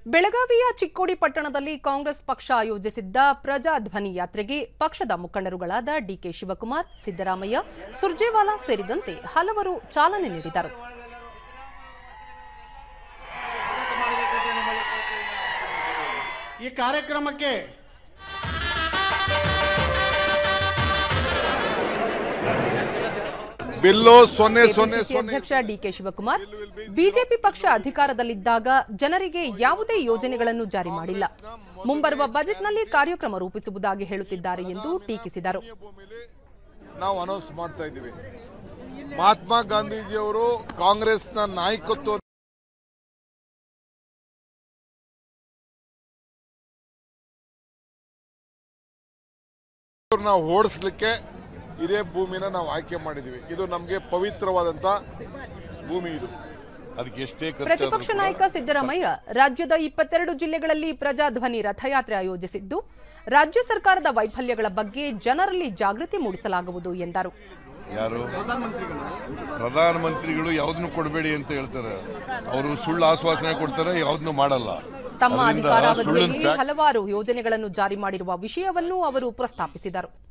ಬೆಳಗಾವಿಯ ಚಿಕ್ಕೋಡಿ ಪಟ್ಟಣದಲ್ಲಿ ಕಾಂಗ್ರೆಸ್ ಪಕ್ಷ ಆಯೋಜಿಸಿದ್ದ ಪ್ರಜಾಧ್ವನಿ ಯಾತ್ರೆಗೆ ಪಕ್ಷದ ಮುಖಂಡರುಗಳಾದ ಡಿಕೆ ಶಿವಕುಮಾರ್, ಸಿದ್ದರಾಮಯ್ಯ, ಸುರ್ಜೇವಾಲಾ ಸೇರಿದಂತೆ ಹಲವರು ಚಾಲನೆ ನೀಡಿದರು. ಈ ಕಾರ್ಯಕ್ರಮಕ್ಕೆ ಅಧ್ಯಕ್ಷ ಡಿಕೆ ಶಿವಕುಮಾರ್, ಬಿಜೆಪಿ ಪಕ್ಷ ಅಧಿಕಾರದಲ್ಲಿದ್ದಾಗ ಜನರಿಗೆ ಯಾವುದೇ ಯೋಜನೆಗಳನ್ನು ಜಾರಿ ಮಾಡಿಲ್ಲ, ಮುಂಬರುವ ಬಜೆಟ್ನಲ್ಲಿ ಕಾರ್ಯಕ್ರಮ ರೂಪಿಸುವುದಾಗಿ ಹೇಳುತ್ತಿದ್ದಾರೆ ಎಂದು ಟೀಕಿಸಿದರು. ನಾವು ಅನೌನ್ಸ್ ಮಾಡ್ತಾ ಇದ್ದೀವಿ. ಮಹಾತ್ಮ ಗಾಂಧೀಜಿಯವರು ಕಾಂಗ್ರೆಸ್ನ ನಾಯಕತ್ವ ಓಡಿಸಲಿಕ್ಕೆ ಇದೇ ಭೂಮಿನ ನಾವು ಆಯ್ಕೆ ಮಾಡಿದೀವಿ. ಇದು ನಮಗೆ ಪವಿತ್ರವಾದಂತ ಭೂಮಿ. ಇದು ಅದಕ್ಕೆ ಎಷ್ಟೇ ಪ್ರತಿಪಕ್ಷ ನಾಯಕ ಸಿದ್ದರಾಮಯ್ಯ ರಾಜ್ಯದ 22 ಜಿಲ್ಲೆಗಳಲ್ಲಿ ಪ್ರಜಾಧ್ವನಿ ರಥಯಾತ್ರೆ ಆಯೋಜಿಸಿದ್ದು, ರಾಜ್ಯ ಸರ್ಕಾರದ ವೈಫಲ್ಯಗಳ ಬಗ್ಗೆ ಜನರಲ್ಲಿ ಜಾಗೃತಿ ಮೂಡಿಸಲಾಗುವುದು ಎಂದರು. ಯಾರು ಪ್ರಧಾನಮಂತ್ರಿಗಳು ಯಾವ್ದನ್ನು ಕೊಡಬೇಡಿ ಅಂತ ಹೇಳ್ತಾರೆ, ಅವರು ಸುಳ್ಳು ಆಶ್ವಾಸನೆ ಕೊಡ್ತಾರೆ, ಯಾವ್ದನ್ನು ಮಾಡಲ್ಲ. ತಮ್ಮ ಅಧಿಕಾರಾವಧಿಯಲ್ಲಿ ಹಲವಾರು ಯೋಜನೆಗಳನ್ನು ಜಾರಿ ಮಾಡಿರುವ ವಿಷಯವನ್ನು ಅವರು ಪ್ರಸ್ತಾಪಿಸಿದರು.